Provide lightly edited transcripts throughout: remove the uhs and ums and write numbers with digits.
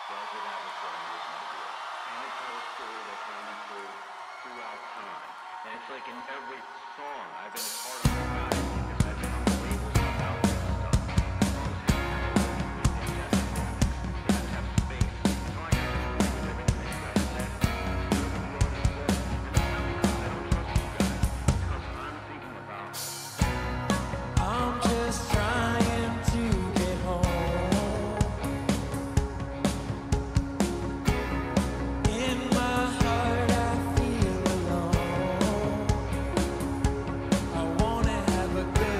Does it have a certain rhythm to it? Can it tell a story that can be told throughout time? And it's like in every song, I've been a part of the guy because I've been on the labels about this stuff. Songs have catalog, they have songs, they have to have space. So I can agree with everything you guys said. Everything you already said. And it's not because I don't trust you guys. It's because I'm thinking about I'm just trying to get home. In my heart, I feel alone. I wanna have a good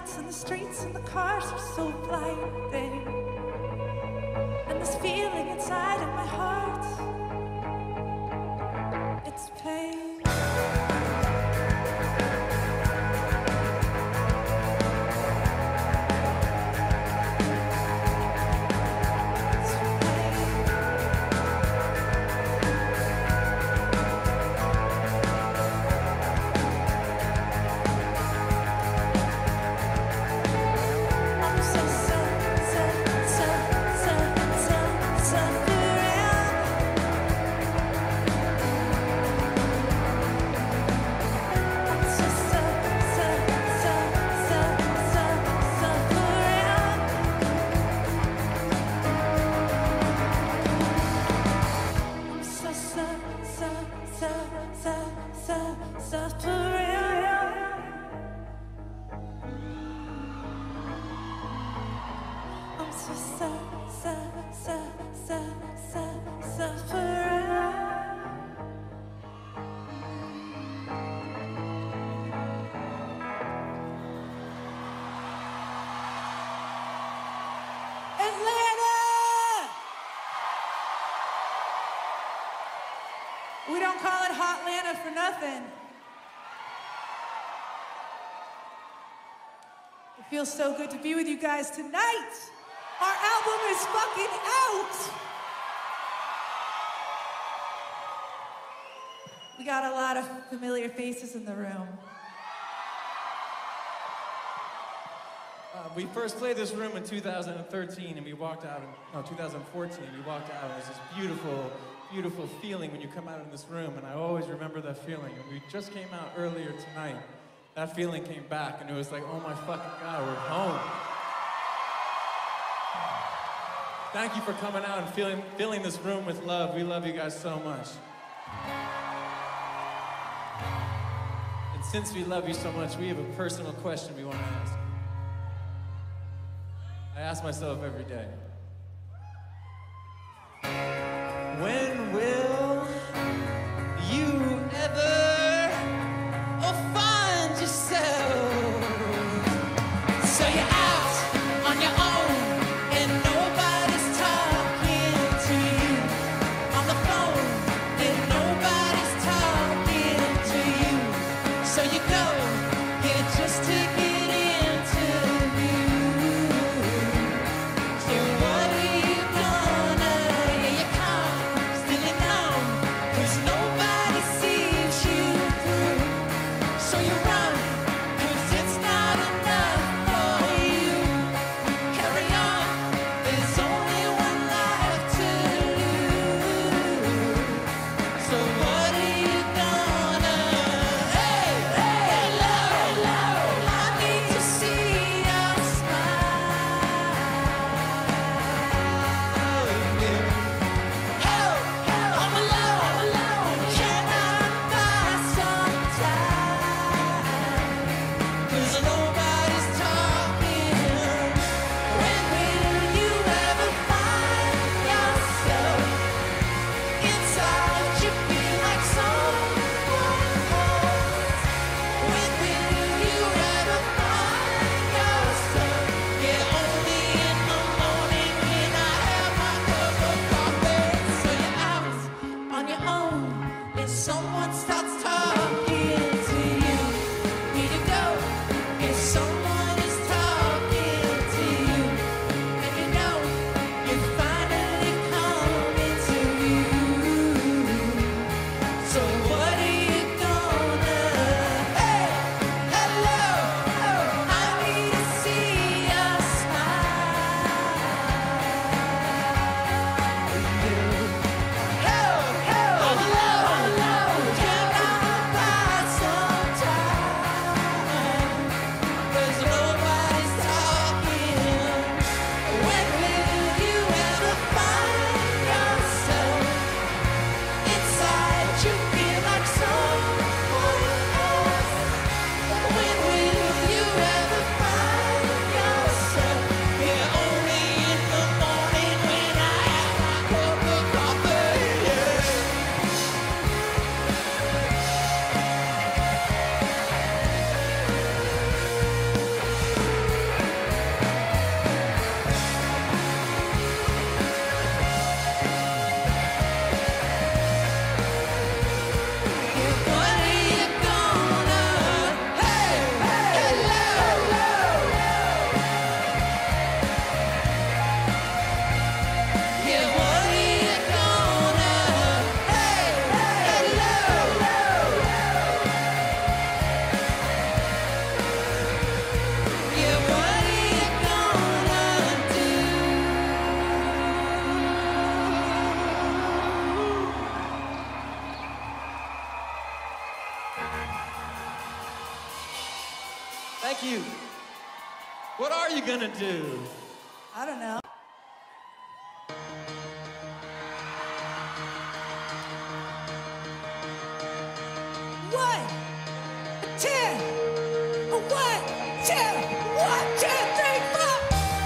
lights and the streets and the cars are so blinding. And this feeling inside of my heart, it's pain. We don't call it Hotlanta for nothing. It feels so good to be with you guys tonight. Our album is fucking out. We got a lot of familiar faces in the room. We first played this room in 2013, and we walked out in 2014. We walked out, and it was this beautiful, beautiful feeling when you come out in this room, and I always remember that feeling. And we just came out earlier tonight. That feeling came back, and it was like, oh my fucking God, we're home. Thank you for coming out and filling this room with love. We love you guys so much. And since we love you so much, we have a personal question we want to ask. I ask myself every day, when will you ever find yourself? So you're out on your own and nobody's talking to you. On the phone and nobody's talking to you. So you go get just to get into you. Thank you. What are you gonna do? I don't know. One, two, one, two, one, two, three, four.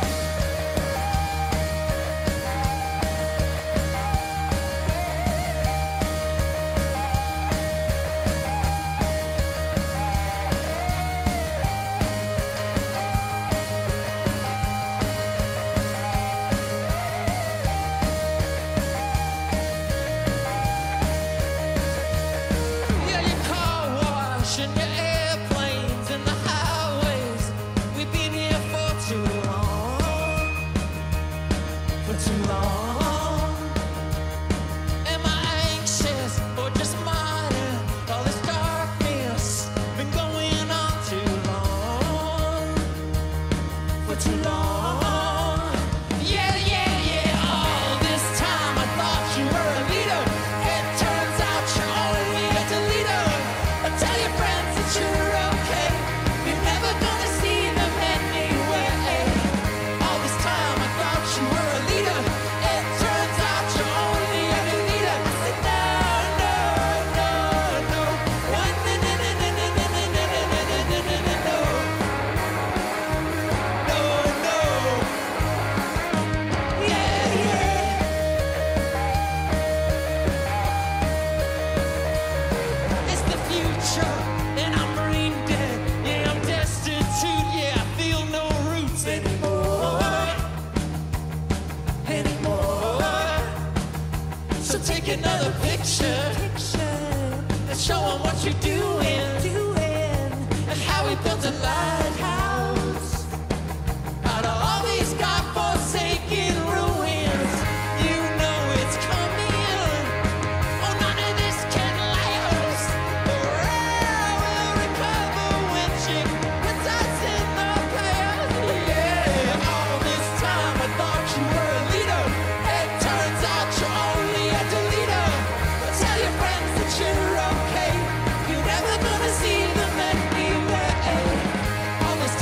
Yeah, your car wash and your airplanes and the highways. We've been here for too long. For too long. Am I anxious or just minor? All this darkness been going on too long. For too long. Yeah, yeah, yeah. All this time I thought you were a leader. It turns out you're only a deleter. Tell your friends that you're okay. You're never gonna see them anyway. All this time I thought you were a leader. It turns out you're only a deleter. I said no, no, no, no. One, no, no, no, no, no, no, no, no, no, no, no, no, no. No, no. Yeah, yeah. It's the future, and I'm brain dead. Yeah, I'm destitute. Yeah, I feel no roots anymore. So take another picture and show 'em what you're doing and how we built a lighthouse out of all these God-forsaken ruins. You know it's coming. Oh, none of this can last. Or I will recover when she puts us in the past. Yeah, all this time I thought you were a leader. It turns out you're only a deleter. Tell your friends that you're okay. You're never gonna see them anyway. All this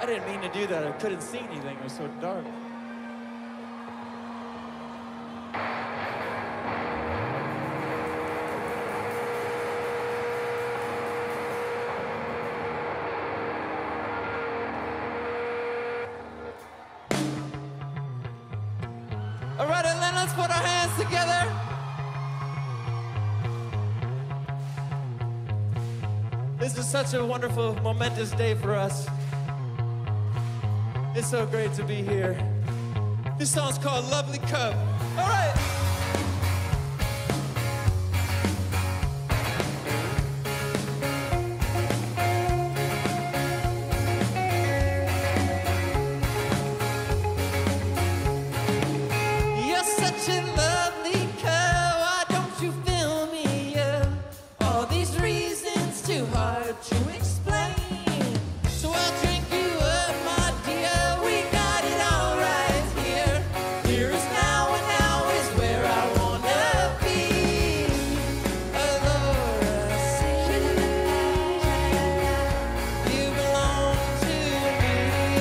I didn't mean to do that. I couldn't see anything. It was so dark. All right, and then let's put our hands together. This is such a wonderful, momentous day for us. It's so great to be here. This song's called Lovely Cup. All right. You're such a lovely cup. Why don't you fill me up? All these reasons too hard to explain. So I'll drink you up, my dear. We got it all right here. Here is now, and now is where I wanna be. Alora, say you belong to me.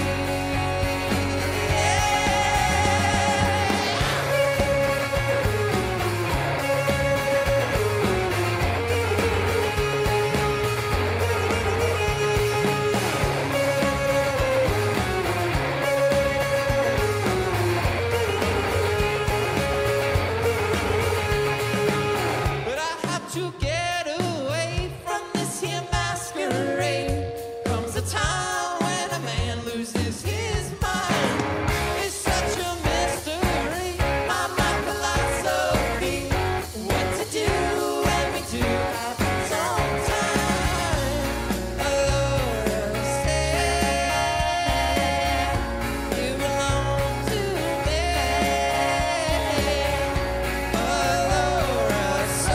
But I have to get away from this here masquerade. Comes a time when a man loses his mind. It's such a mystery, my philosophy. What to do when we do have some time. Alora, say you belong to me. Alora, so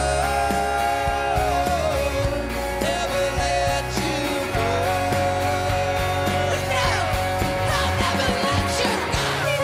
never let you go. No, I'll never let you go.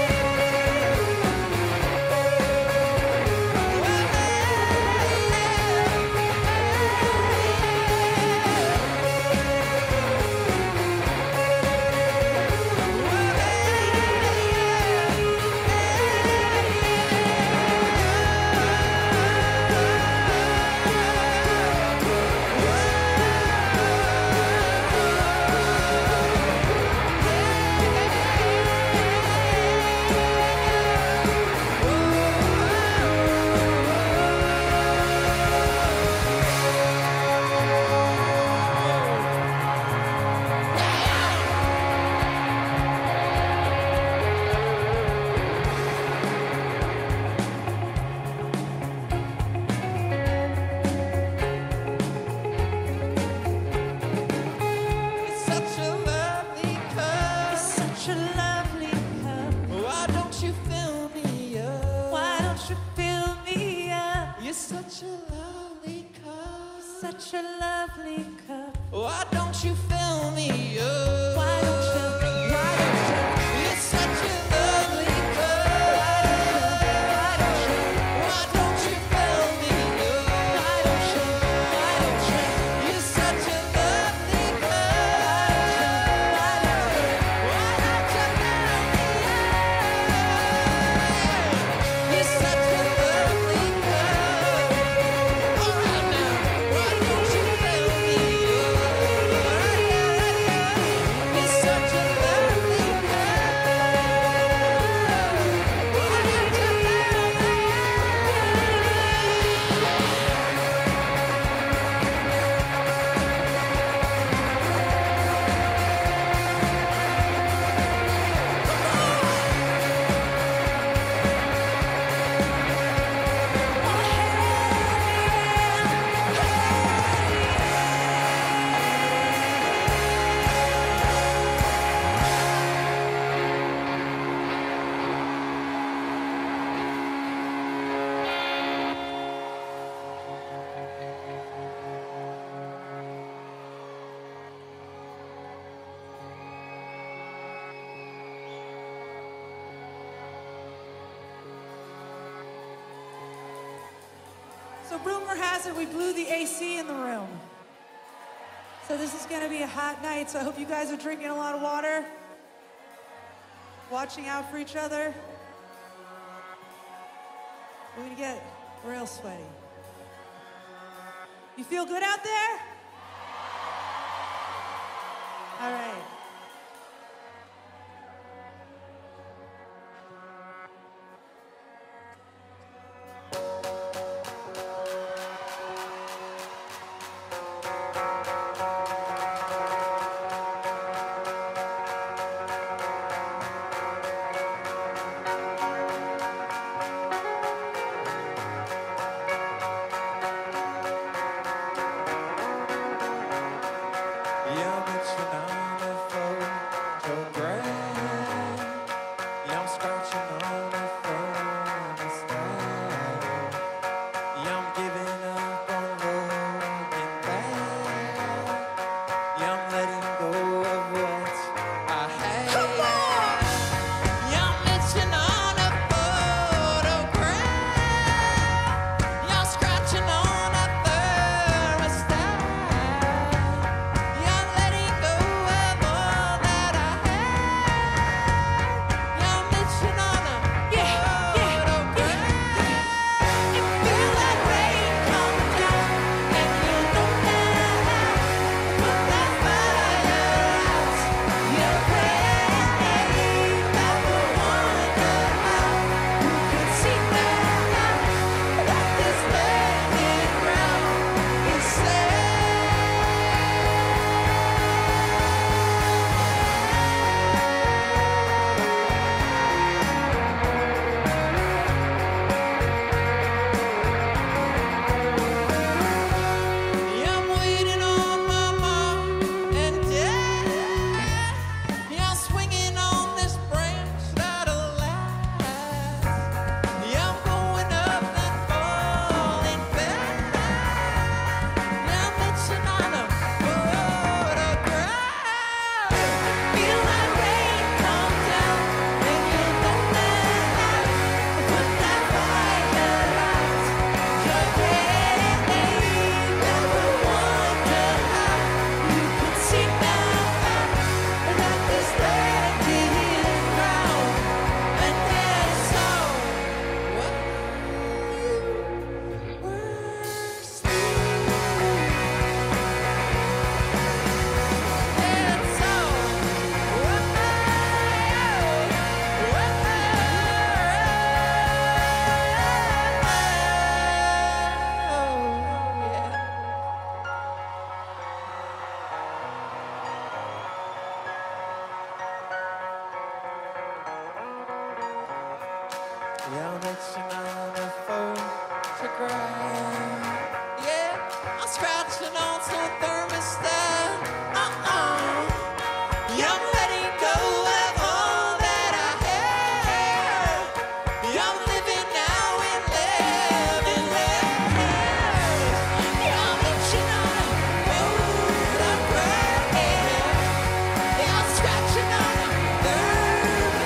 It's such a lovely cup. It's such a lovely cup. Why don't you fill me up? Why don't you fill me up? You're such a lovely cup. Such a lovely cup. Why don't you fill me up? Why don't you? Why don't you? You're such a lovely cup. Why don't you? Why don't you fill me up? Why don't you? Why don't you? You're such a lovely cup. Why don't you? Why don't you fill me up? You're such a lovely cup. All right now, why don't you fill me up? You're such a lovely cup. Why don't you fill me So rumor has it we blew the AC in the room. So this is gonna be a hot night, so I hope you guys are drinking a lot of water. watching out for each other. We're gonna get real sweaty. You feel good out there? All right.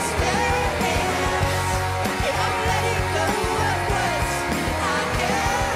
Yeah.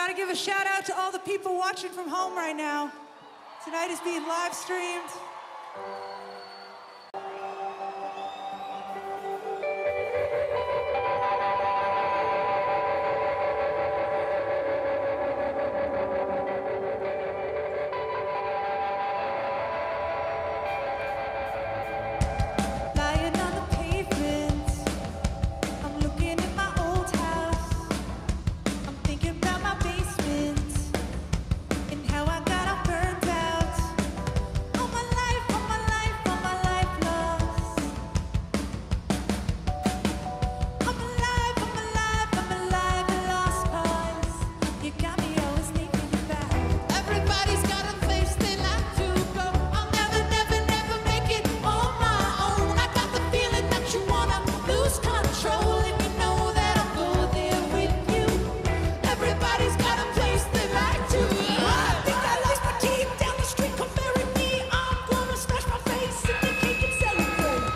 to give a shout out to all the people watching from home right now. Tonight is being live streamed. Lying on the pavement, I'm looking at my old house. I'm thinking about my basement and how I got all burned out. All my life, all my life, all my life lost. I'm alive, I'm alive, I'm alive and lost cause you got me always thinking about. Everybody's got a place they like to go. I'll never, never, never make it on my own. I got the feeling that you wanna lose control, and you know that I'll go there with you. Everybody's got a place they like to go. I think I lost my teeth down the street. Come marry me, I'm gonna smash my face in the cake and celebrate.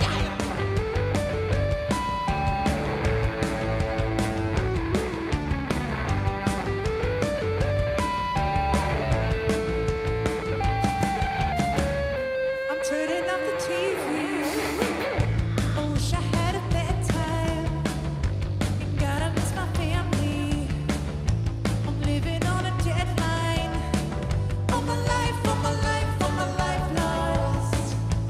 I'm turning off the TV. I wish I had a bedtime. Gotta miss my family. I'm living on a deadline. All my life, all my life, all my life lost.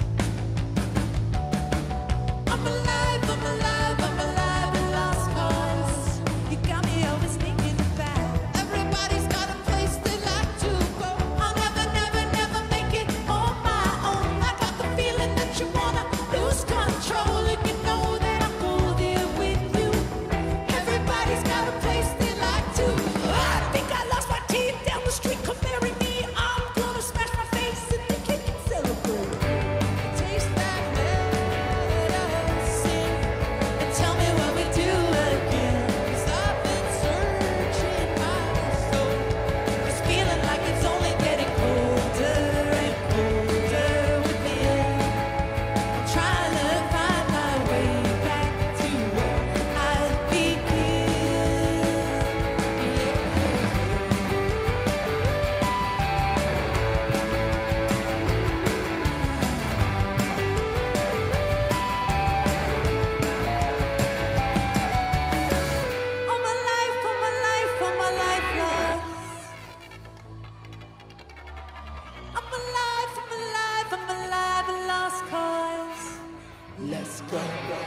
I'm alive, I'm alive, I'm alive and lost cause you got me always thinking about. Everybody's got a place they like to go. I'll never, never, never make it on my own. I got the feeling that you wanna lose control, and you know that I'll go there with you. Everybody's got a place they like to. I think I lost my teeth down the street. Come marry me, I'm gonna smash my face in the cake and celebrate. Taste that medicine and tell me what we do again. 'Cause I've been searching my soul. It's feeling like it's only getting colder and colder within. I'm trying to find my way back to where I began. All my life, all my life, all my life lost. I'm alive, I'm alive, I'm alive and lost cause. Let's go.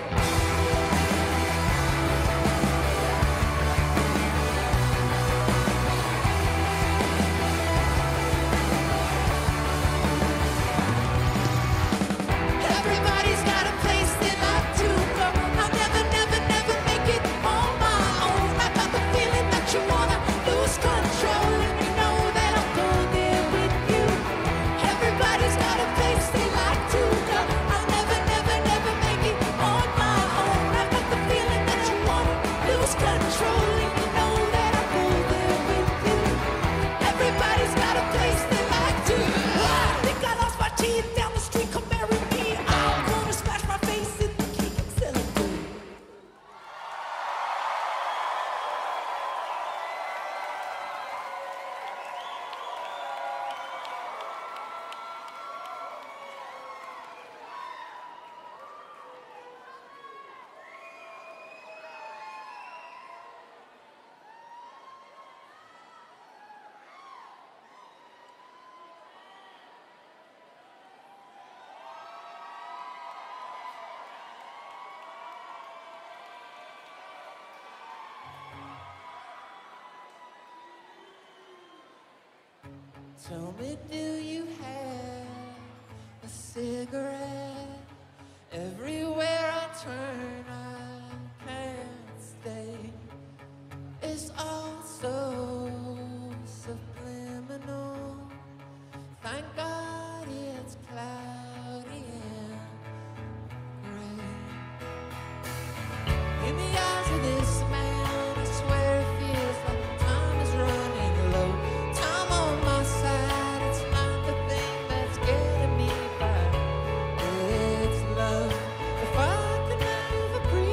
Everybody's got a place they like to go. I'll never, never, never make it on my own. I got the feeling that you wanna lose control, and you know that I'll go there with you. Everybody's got a place they like to go. I'll never, never, never make it on my own. I got the feeling that you wanna lose control, and you know that I'll go there with you. Everybody's got a place they like to. I think I lost my teeth down the street. Come marry me, I'm gonna smash my face in the cake and celebrate. Tell me, do you have a cigarette? Everywhere I turn, I can't stay. It's all so subliminal. Thank God it's cloudy and gray. In the eyes of this man, I swear it feels like time is running low. Time on my side, it's not the thing that's getting me by. It's love. If I could never breathe.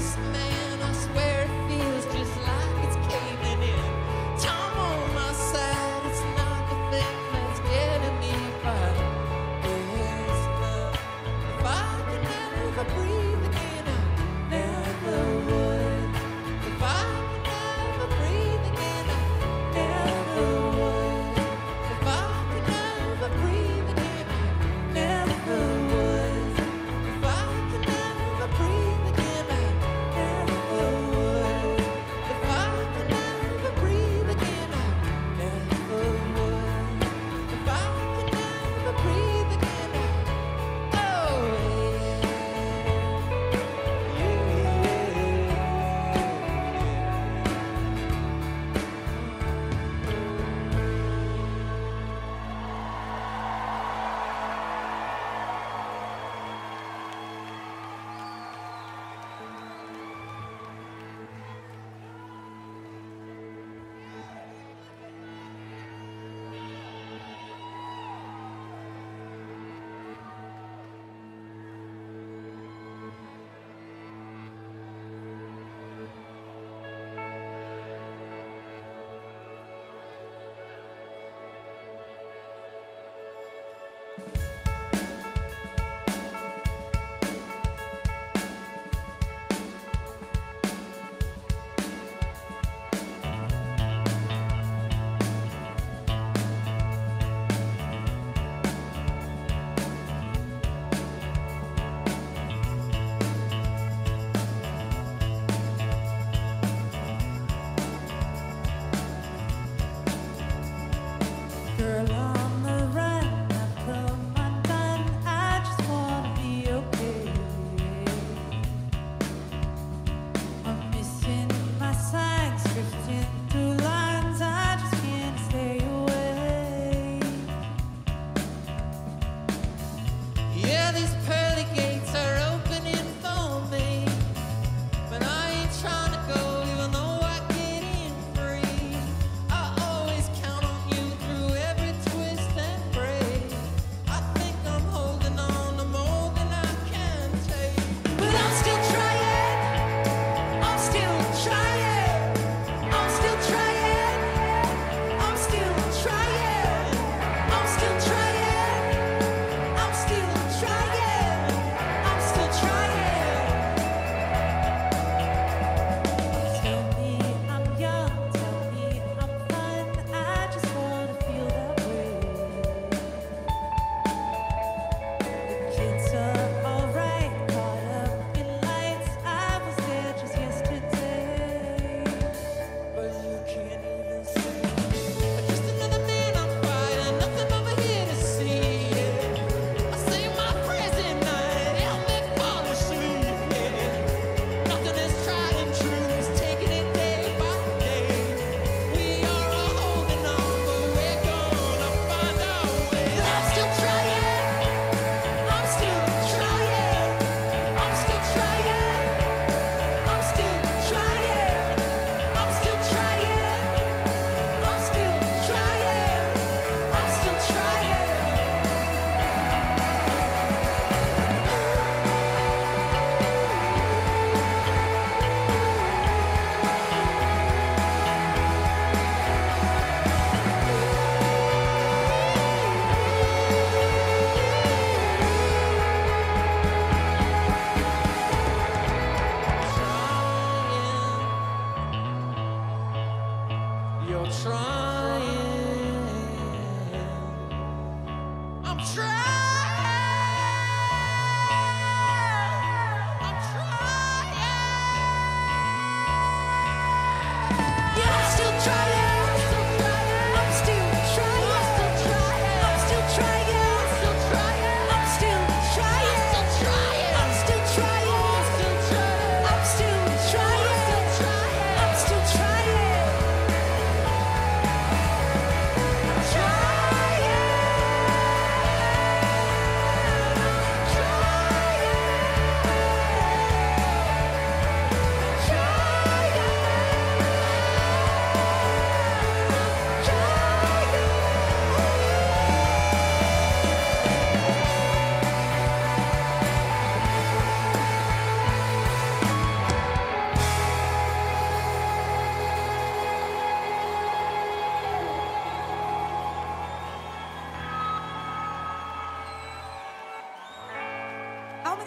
this man, I swear it feels just like it's caving in. Time on my side, it's not the thing that's getting me by. It's love. If I could never breathe again, I never would. If I could never breathe again, I never would. If I could never breathe again, I never would. If I could never breathe again, I never would.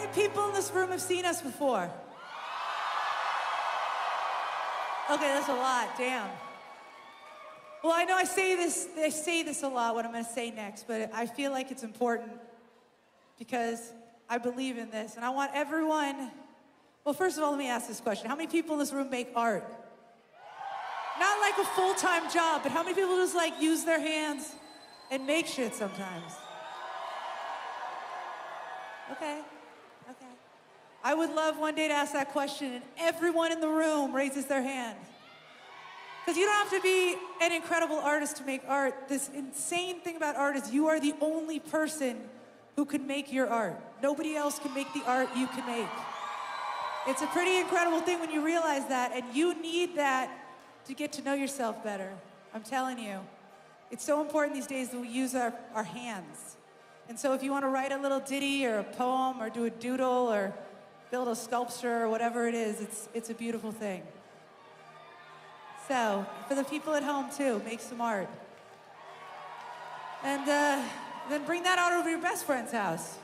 many people in this room have seen us before? Okay, that's a lot, damn. Well, I know I say this a lot, what I'm gonna say next, but I feel like it's important because I believe in this, and I want everyone, well, first of all, let me ask this question. How many people in this room make art? Not like a full-time job, but how many people just like use their hands and make shit sometimes? Okay. I would love one day to ask that question and everyone in the room raises their hand. Because you don't have to be an incredible artist to make art. This insane thing about art is you are the only person who can make your art. Nobody else can make the art you can make. It's a pretty incredible thing when you realize that, and you need that to get to know yourself better. I'm telling you. It's so important these days that we use our hands. And so if you want to write a little ditty or a poem or do a doodle or build a sculpture or whatever it is, it's a beautiful thing. So, for the people at home too, make some art. And then bring that out over to your best friend's house.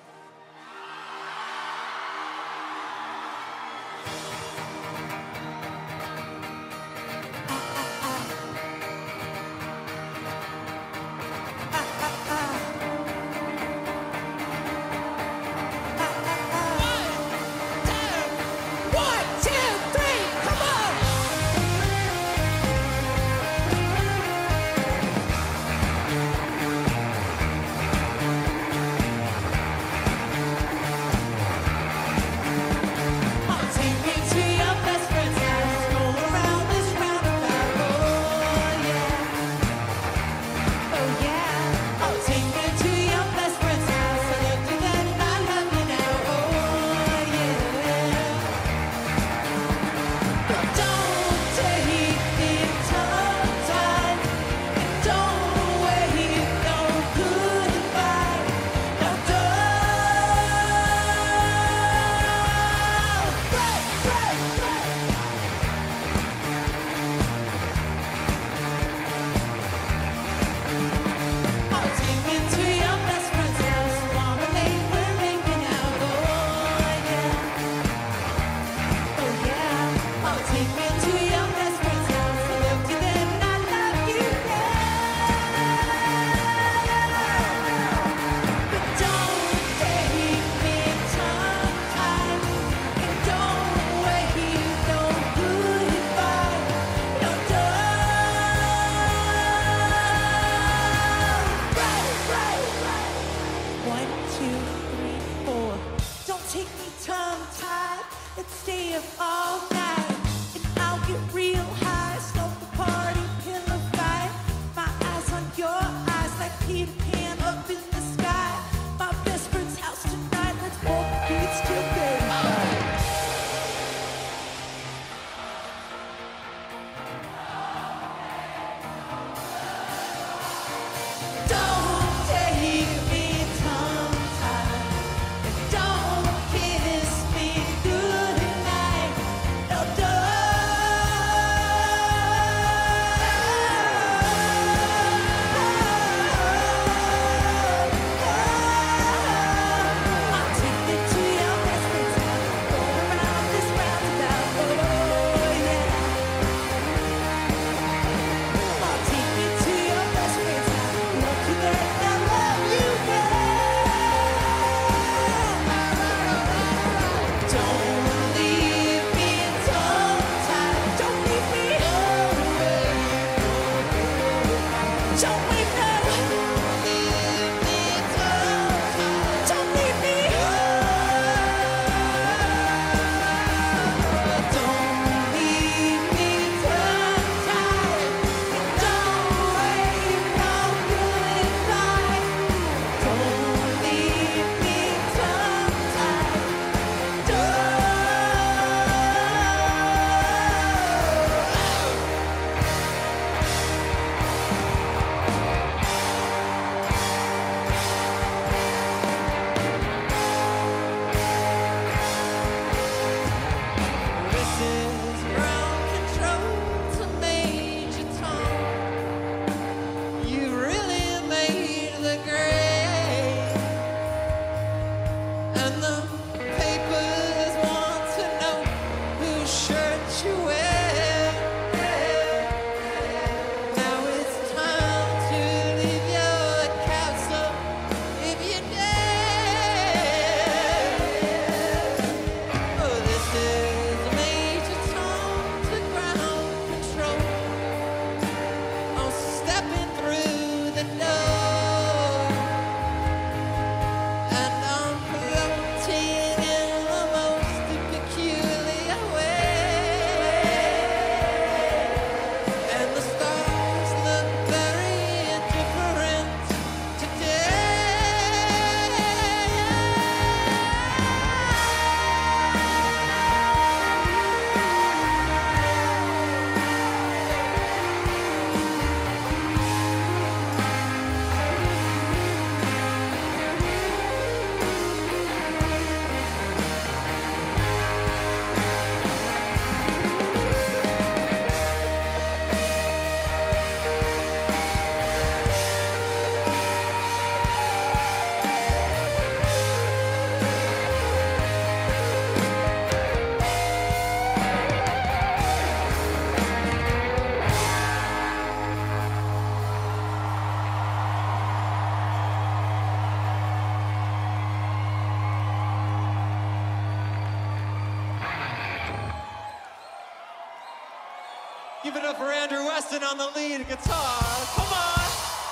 Give it up for Andrew Weston on the lead guitar. Come on.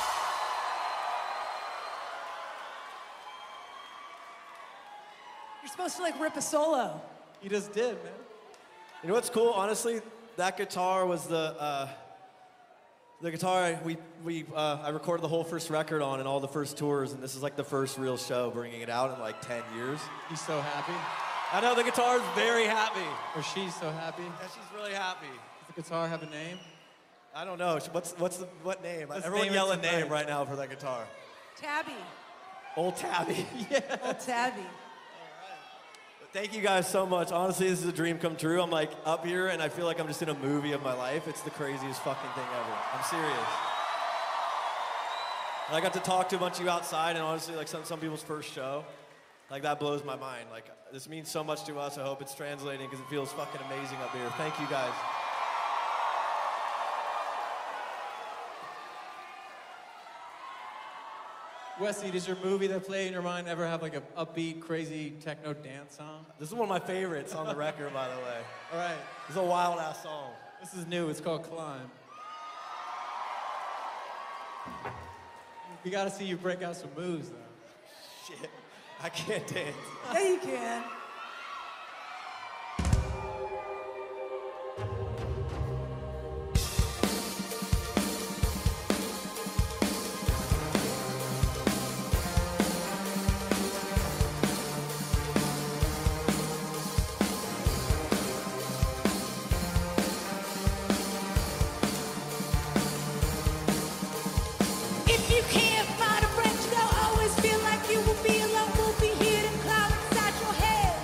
You're supposed to like rip a solo. He just did, man. You know what's cool? Honestly, that guitar was the guitar I recorded the whole first record on and all the first tours, and this is like the first real show bringing it out in like 10 years. He's so happy. I know the guitar's very happy. Or she's so happy. Yeah, she's really happy. Does the guitar have a name? I don't know. What name? Let's Everyone name it yell a tonight. name right now for that guitar. Tabby. Old Tabby. Old Tabby. Thank you guys so much. Honestly, this is a dream come true. I'm like up here and I feel like I'm just in a movie of my life. It's the craziest fucking thing ever. I'm serious. And I got to talk to a bunch of you outside, and honestly, like some people's first show, like that blows my mind. Like this means so much to us. I hope it's translating because it feels fucking amazing up here. Thank you guys. Wesley, does your movie that play in your mind ever have like an upbeat, crazy techno dance song? This is one of my favorites on the record, by the way. All right. This is a wild ass song. This is new. It's called Climb. We gotta see you break out some moves, though. Shit, I can't dance. Yeah, you can. If you can't find a friend, you'll always feel like you will be alone. We'll be hidden cloud inside your head.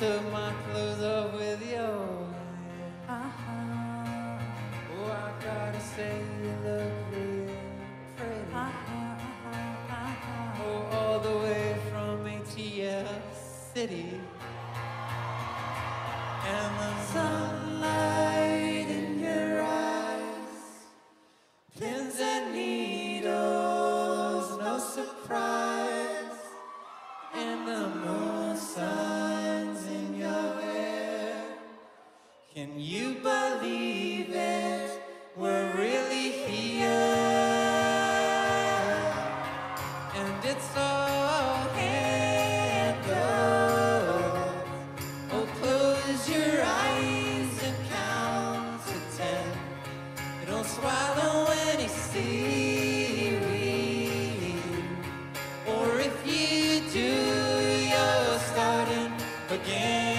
took my clothes off with your hand. Oh, I gotta say you look real pretty. Oh, all the way from ATL City. And the sunlight in your eyes, pins and needles, no surprise. And the moon shines in your hair. Can you believe it? We're really here. And it's all handled. Oh, close your eyes and count to 10. Don't swallow any seaweed. Or if you do, you're starting again.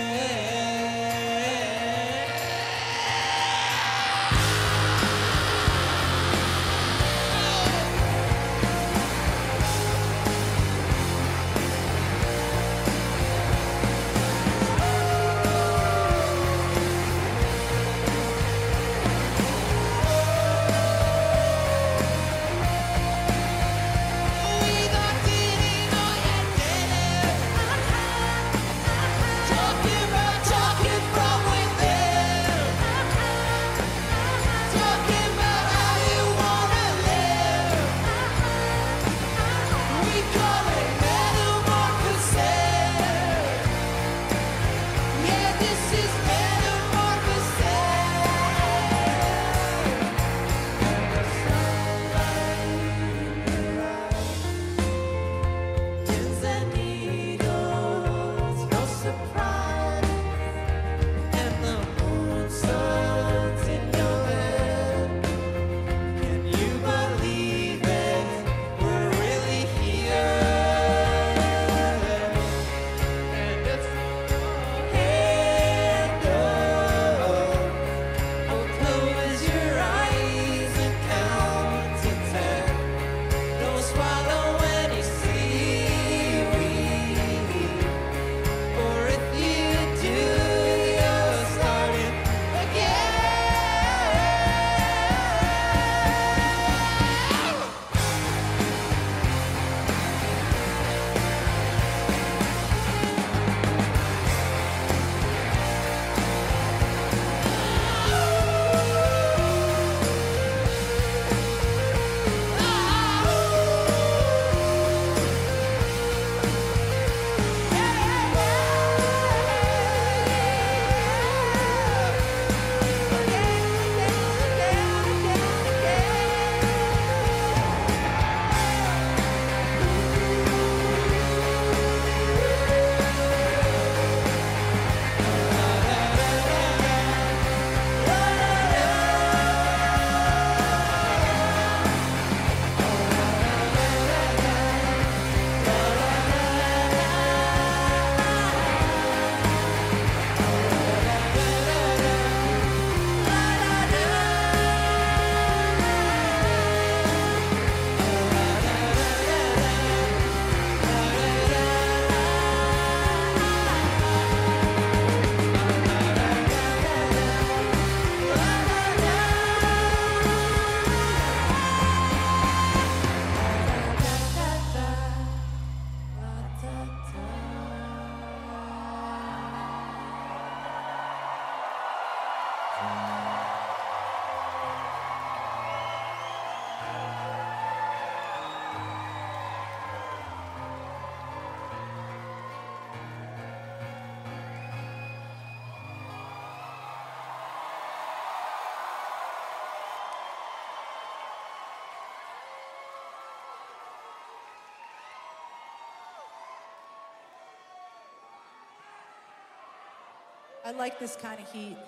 I like this kind of heat.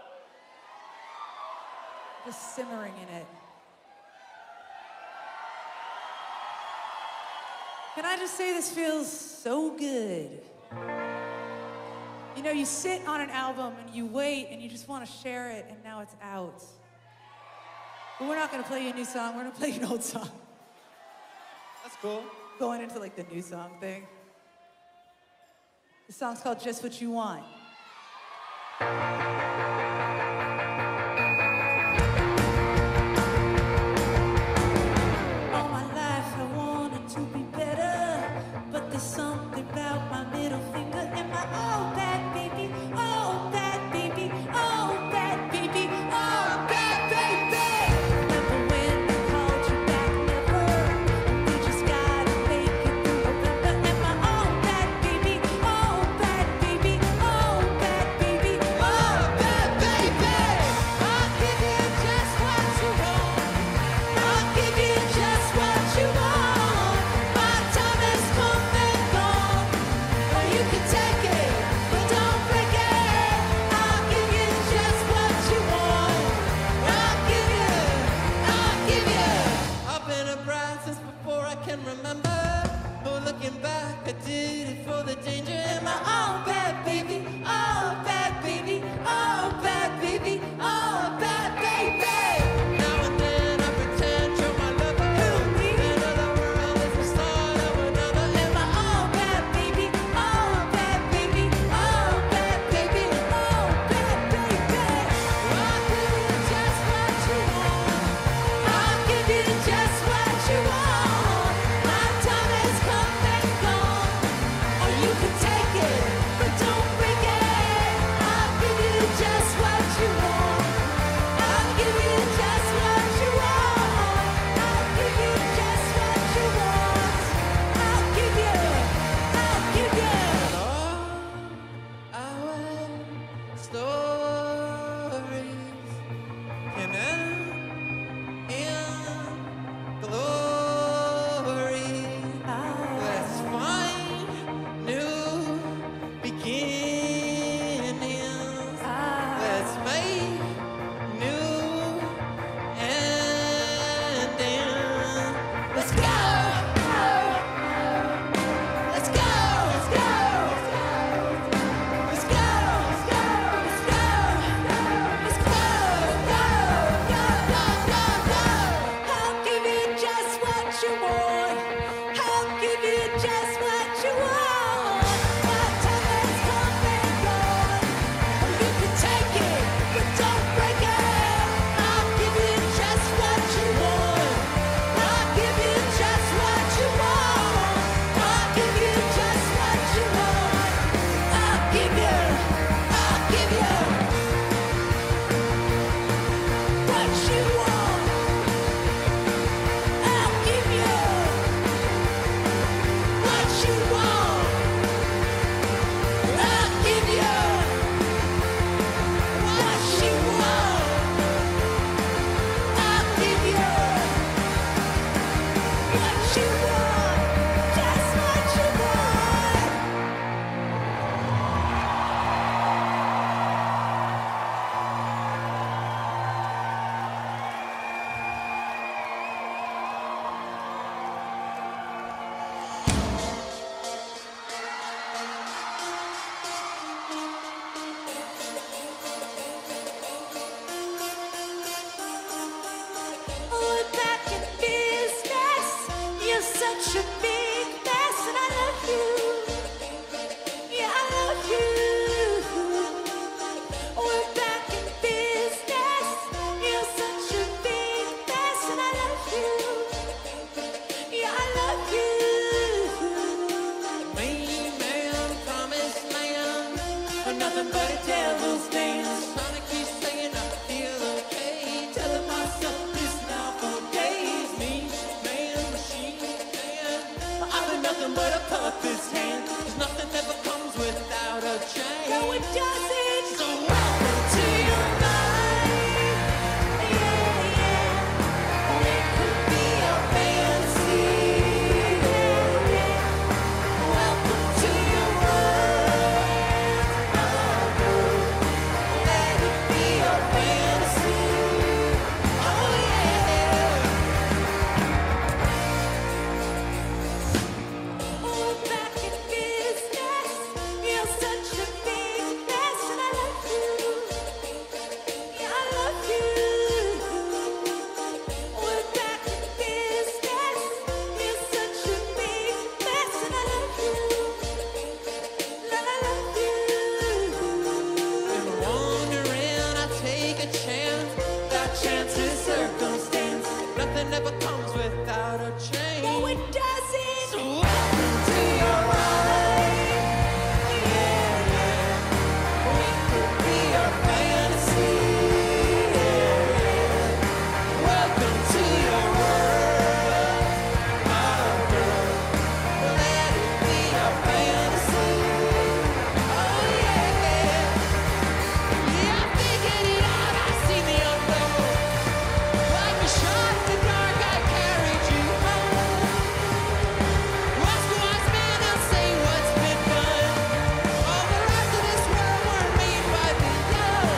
Just simmering in it. Can I just say this feels so good? You know, you sit on an album and you wait and you just want to share it, and now it's out. But we're not going to play you a new song, we're going to play you an old song. That's cool. Going into like the new song thing. The song's called Just What You Want. All my life I wanted to be better, but there's something about my middle finger and my oh bad baby, oh bad baby, oh bad baby, oh bad baby. Remember when I called you back? Never. We just gotta make it through November and my oh bad baby, oh bad baby, oh bad baby, oh bad baby. I'll give you just what you want. I'll give you just what you want. My time has come and gone. Or you can take it, but don't break it. I'll give you just what you want. I'll give you. I've been a bride since before I can remember. But looking back, I did it for the danger. And my oh bad baby, oh bad baby, oh bad baby, oh bad baby. Now and then I pretend you're my lover. Another world is the start of another. And my oh bad baby, oh bad baby, oh bad baby, oh bad baby. I'll give you just what you want. I'll give you just what you want. My time has come and gone. Or you can take it, but don't break it. I'll give you just what you want. I'll give you just what you want. I'll give you just what you want. I'll give you. All our stories can end in glory. Let's find new beginnings. Let's make new endings. Let's go. Let's go. Let's go. Let's go. Let's go. Let's go. Let's go. Go. I'll give you just what you want. I'll give you just what you want. My time has come and gone. Or you can take it, but don't break it. I'll give you just what you want. I'll give you just what you want. I'll give you just what you want. I'll give you what you want. I'll give you what you want. I'll give you what you want. I'll give you what you want. Just what you want. We're back in business. You're such a big mess, and I love you. Yeah, I love you. We're back in business. You're such a big mess, and I love you. Yeah, I love you. Main man, promised land, nothing but a devil's dance. Trying to keep saying I feel okay. Telling myself this now for days. Me, man, machine, man. I've been nothing but a puppet's hand. 'Cause nothing ever comes without a change. No, it doesn't. So welcome to your life. Yeah, yeah. It could be a fantasy. Yeah, yeah. Welcome to your world. Let it be a fantasy. Oh yeah. We're back in business. You're such a big mess, and without a change. No, it doesn't. So welcome to your life. Yeah, yeah. We could be a fantasy. Yeah, yeah. Welcome to your world, my girl. Let it be a fantasy. Oh yeah, yeah. I figured it out. I see the unknown. Like a shot in the dark, I carried you home. Ask a wise man, I'll say what's been done. All the rights of this world were made by the young.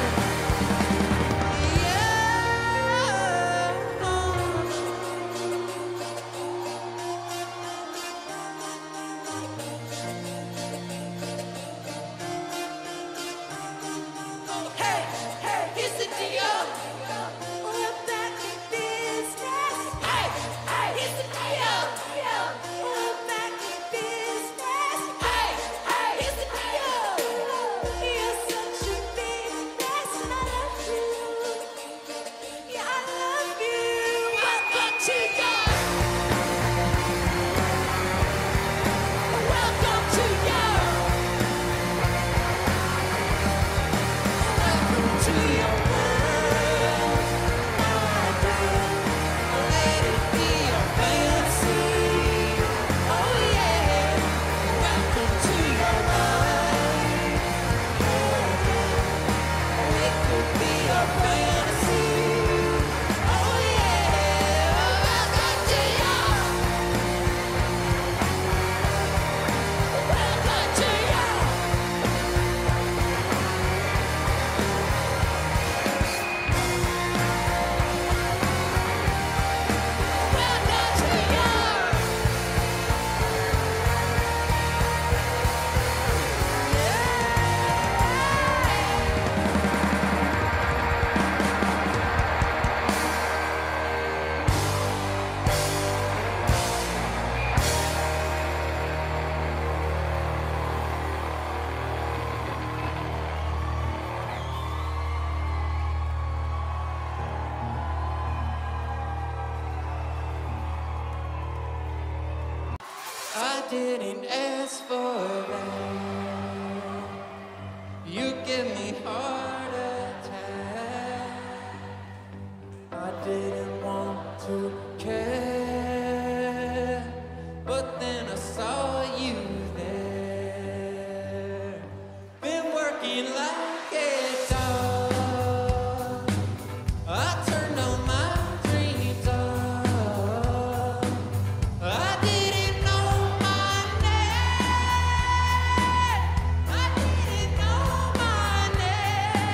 Hey, hey, here's the deal. We're back in business. Hey, hey, here's the deal. We're back in business. Hey, hey, here's the deal. You're such a big mess, and I love you. Yeah, I love you. Welcome to your. Welcome to your. Welcome to your world, my girl. Let it be a fantasy. Oh yeah. Welcome to your life. We could be a fantasy. Oh yeah. Welcome to your. Welcome to your. Welcome to your. I didn't ask for that. You give me heart attack. I didn't want to care, but then I saw you there. Been working like a dog. I turned on my dreams off. I didn't know my name. I didn't know my name.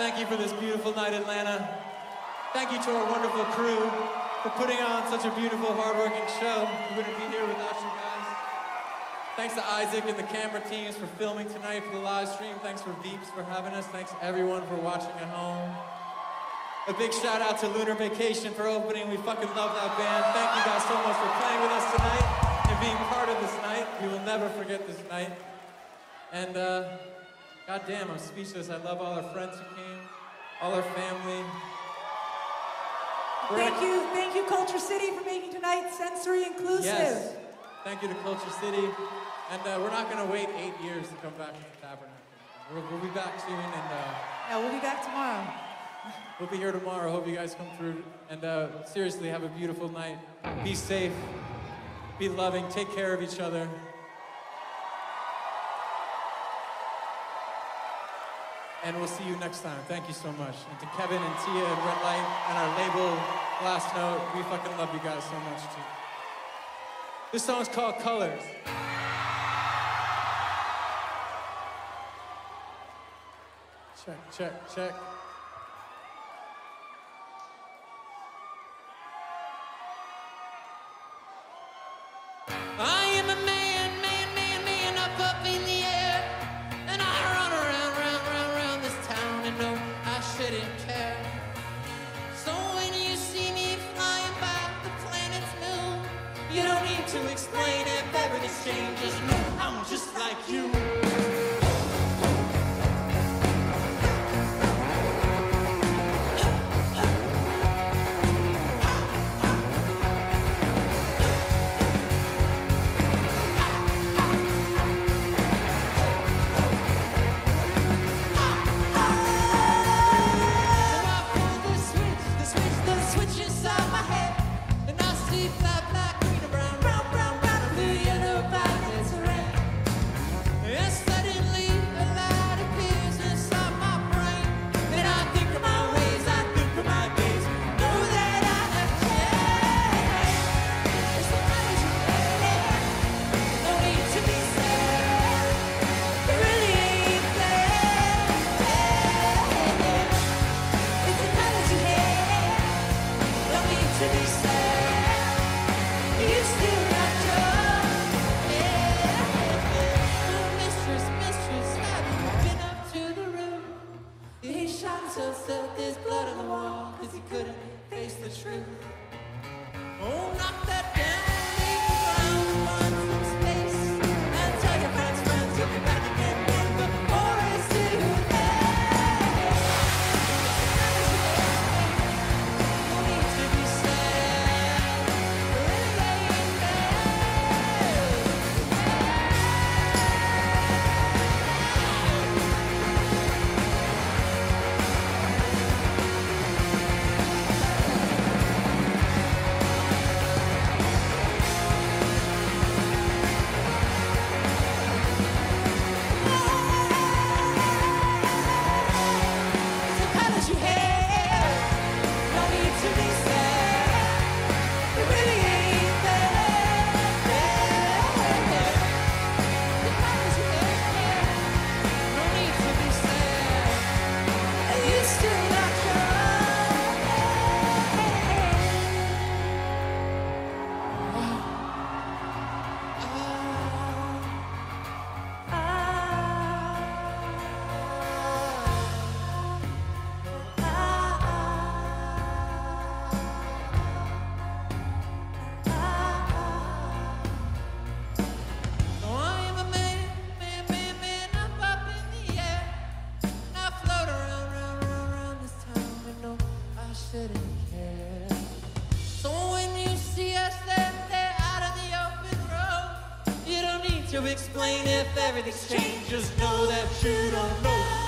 Thank you for this beautiful night, Atlanta. Thank you to our wonderful crew for putting on such a beautiful, hardworking show. We wouldn't be here without you guys. Thanks to Isaac and the camera teams for filming tonight for the live stream. Thanks for Veeps for having us. Thanks everyone for watching at home. A big shout out to Lunar Vacation for opening. We fucking love that band. Thank you guys so much for playing with us tonight and being part of this night. We will never forget this night. And goddamn, I'm speechless. I love all our friends who came, all our family. Thank you, Culture City, for making tonight sensory inclusive. Yes. Thank you to Culture City. And we're not going to wait 8 years to come back to the Tabernacle. We'll be back soon. And Yeah, we'll be back tomorrow. we'll be here tomorrow. Hope you guys come through. And seriously, have a beautiful night. Be safe. Be loving. Take care of each other. And we'll see you next time. Thank you so much. And to Kevin and Tia and Red Light and our label, Last Note, we fucking love you guys so much too. This song's called Colors. Check, check, check. I am a man up in the air. And I run around this town and no, I shouldn't care. So when you see me flying by the planet's moon, you don't need to explain if everything's changed. Just know I'm just like you. To explain if everything's changed, just know that you don't know.